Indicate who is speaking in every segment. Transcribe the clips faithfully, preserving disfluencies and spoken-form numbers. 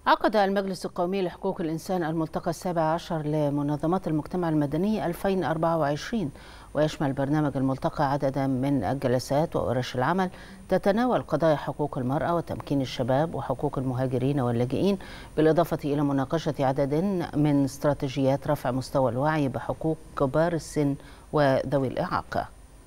Speaker 1: عقد المجلس القومي لحقوق الإنسان الملتقى السابع عشر لمنظمات المجتمع المدني ألفين وأربعة وعشرين، ويشمل برنامج الملتقى عددا من الجلسات وورش العمل تتناول قضايا حقوق المرأة وتمكين الشباب وحقوق المهاجرين واللاجئين، بالإضافة إلى مناقشة عدد من استراتيجيات رفع مستوى الوعي بحقوق كبار السن وذوي الإعاقة.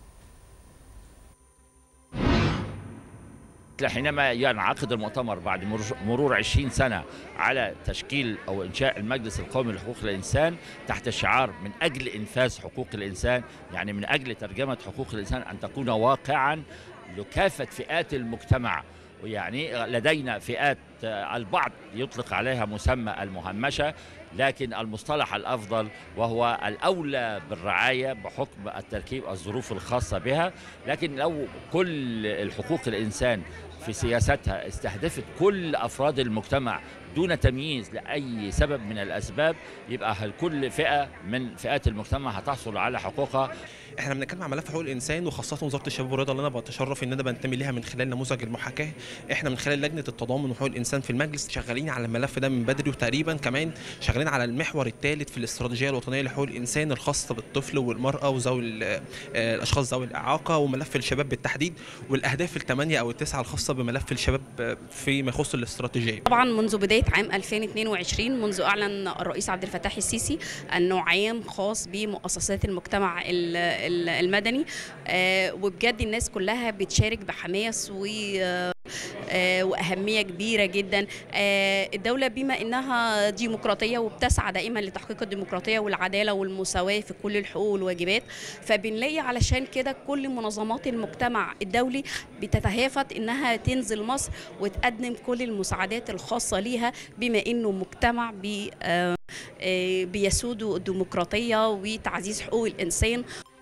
Speaker 2: حينما ينعقد المؤتمر بعد مرور عشرين سنة على تشكيل أو إنشاء المجلس القومي لحقوق الإنسان تحت شعار من أجل إنفاذ حقوق الإنسان، يعني من أجل ترجمة حقوق الإنسان أن تكون واقعا لكافة فئات المجتمع. ويعني لدينا فئات البعض يطلق عليها مسمى المهمشة، لكن المصطلح الأفضل وهو الأولى بالرعاية بحكم التركيب الظروف الخاصة بها. لكن لو كل الحقوق الإنسان في سياستها استهدفت كل أفراد المجتمع دون تمييز لأي سبب من الأسباب، يبقى كل فئة من فئات المجتمع هتحصل على حقوقها.
Speaker 3: احنا بنتكلم عن ملف حقوق الانسان وخاصه وزاره الشباب والرياضه اللي انا بتشرف ان انا بنتمي ليها من خلال نموذج المحاكاه. احنا من خلال لجنه التضامن وحقوق الانسان في المجلس شغالين على الملف ده من بدري، وتقريبا كمان شغالين على المحور الثالث في الاستراتيجيه الوطنيه لحقوق الانسان الخاصه بالطفل والمراه وذوي الاشخاص ذوي الاعاقه وملف الشباب بالتحديد، والاهداف الثمانيه او التسعه الخاصه بملف الشباب فيما يخص الاستراتيجيه.
Speaker 4: طبعا منذ بدايه عام ألفين واثنين وعشرين، منذ اعلن الرئيس عبد الفتاح السيسي انه عام خاص بمؤسسات المجتمع المدني، وبجد الناس كلها بتشارك بحماس و وأهمية كبيرة جدا. الدولة بما أنها ديمقراطية وبتسعى دائما لتحقيق الديمقراطية والعدالة والمساواة في كل الحقوق والواجبات، فبنلاقي علشان كده كل منظمات المجتمع الدولي بتتهافت أنها تنزل مصر وتقدم كل المساعدات الخاصة ليها، بما أنه مجتمع بي بيسود الديمقراطية وتعزيز حقوق الإنسان.